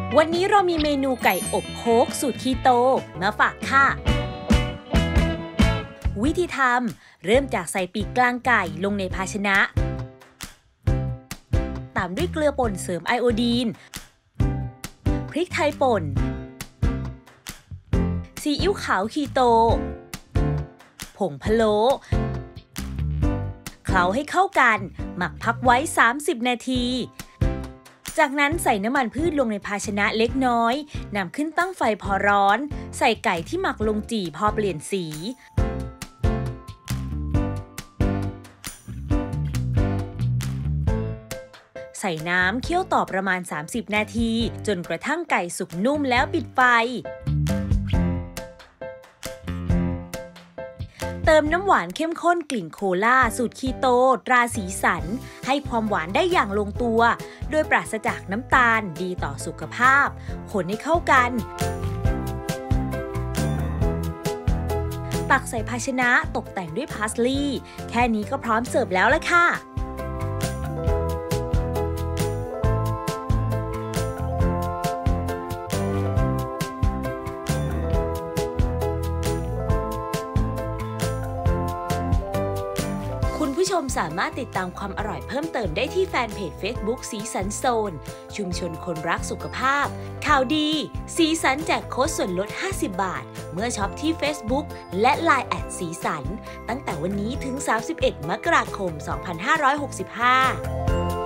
วันนี้เรามีเมนูไก่อบโค้กสูตรคีโตมาฝากค่ะวิธีทำเริ่มจากใส่ปีกกลางไก่ลงในภาชนะตามด้วยเกลือป่นเสริมไอโอดีนพริกไทยป่นซีอิ๊วขาวคีโตผงพะโล้เคล้าให้เข้ากันหมักพักไว้30นาทีจากนั้นใส่น้ำมันพืชลงในภาชนะเล็กน้อยนำขึ้นตั้งไฟพอร้อนใส่ไก่ที่หมักลงจี่พอเปลี่ยนสีใส่น้ำเคี่ยวต่อประมาณ30นาทีจนกระทั่งไก่สุกนุ่มแล้วปิดไฟเติมน้ำหวานเข้มข้นกลิ่นโคลาสูตรคีโตตราสีสันให้ความหวานได้อย่างลงตัวโดยปราศจากน้ำตาลดีต่อสุขภาพคนให้เข้ากันตักใส่ภาชนะตกแต่งด้วยพาสลีย์แค่นี้ก็พร้อมเสิร์ฟแล้วล่ะค่ะคุณผู้ชมสามารถติดตามความอร่อยเพิ่มเติมได้ที่แฟนเพจ Facebook สีสันโซนชุมชนคนรักสุขภาพข่าวดีสีสันแจกโค้ดส่วนลด50 บาทเมื่อช็อปที่ Facebook และ LINE แอดสีสันตั้งแต่วันนี้ถึง31 มกราคม 2565